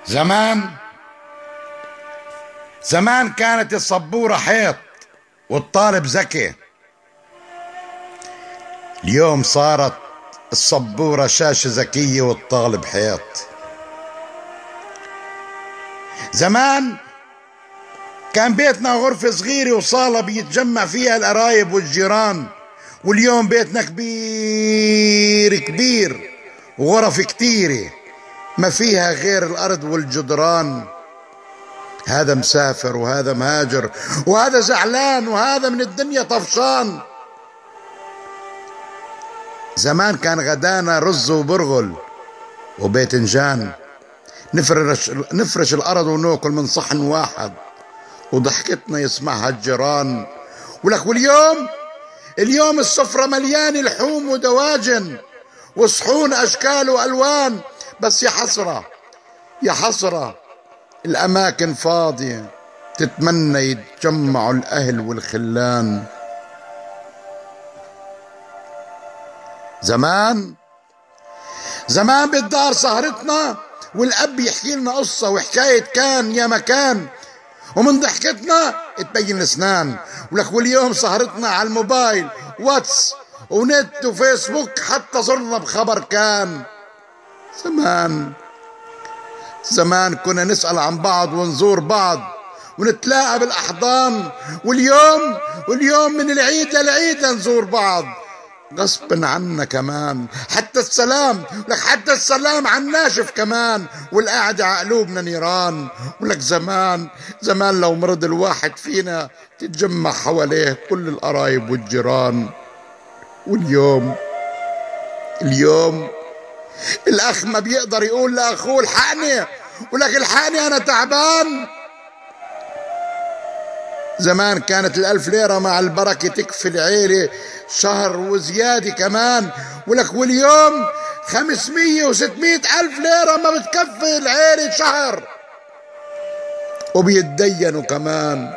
زمان زمان كانت السبورة حيط والطالب ذكي. اليوم صارت السبورة شاشة ذكية والطالب حيط. زمان كان بيتنا غرفة صغيرة وصالة بيتجمع فيها القرايب والجيران، واليوم بيتنا كبير كبير وغرف كتيرة ما فيها غير الأرض والجدران. هذا مسافر وهذا مهاجر وهذا زعلان وهذا من الدنيا طفشان. زمان كان غدانا رز وبرغل وباذنجان، نفرش الأرض وناكل من صحن واحد وضحكتنا يسمعها الجيران. ولك اليوم السفرة مليانة لحوم ودواجن وصحون أشكال وألوان، بس يا حسرة الأماكن فاضية تتمنى يتجمعوا الأهل والخلان. زمان بالدار سهرتنا والأب يحكي لنا قصة وحكاية كان يا مكان، ومن ضحكتنا تبين الأسنان. ولك واليوم سهرتنا على الموبايل واتس ونت وفيسبوك، حتى صرنا بخبر كان. زمان كنا نسأل عن بعض ونزور بعض ونتلاقى بالأحضان، واليوم من العيد للعيد نزور بعض غصب عنا كمان. حتى السلام عن ناشف كمان، والقعدة على قلوبنا نيران. ولك زمان لو مرض الواحد فينا تتجمع حواليه كل القرايب والجيران. واليوم الأخ ما بيقدر يقول لأخوه الحقني، ولك الحقني أنا تعبان. زمان كانت ال1000 ليرة مع البركة تكفي العيلة شهر وزيادة كمان. ولك واليوم 500 و600 ألف ليرة ما بتكفي العيلة شهر، وبيتدينوا كمان.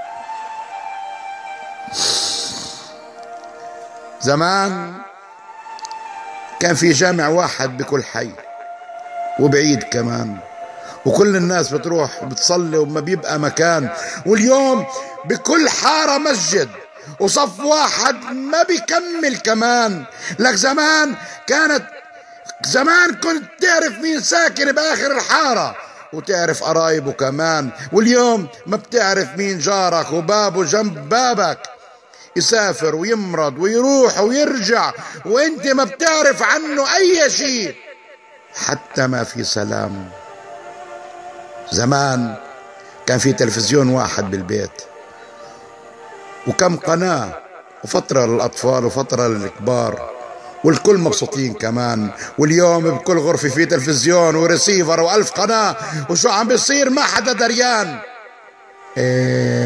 زمان كان في جامع واحد بكل حي وبعيد كمان، وكل الناس بتروح بتصلي وما بيبقى مكان. واليوم بكل حارة مسجد وصف واحد ما بيكمل كمان. لك زمان كنت تعرف مين ساكن بآخر الحارة وتعرف قرايبه كمان. واليوم ما بتعرف مين جارك وبابه جنب بابك، يسافر ويمرض ويروح ويرجع وانت ما بتعرف عنه اي شيء، حتى ما في سلام. زمان كان في تلفزيون واحد بالبيت وكم قناة، وفترة للأطفال وفترة للكبار، والكل مبسوطين كمان. واليوم بكل غرفة في تلفزيون وريسيفر و1000 قناة، وشو عم بيصير ما حدا دريان.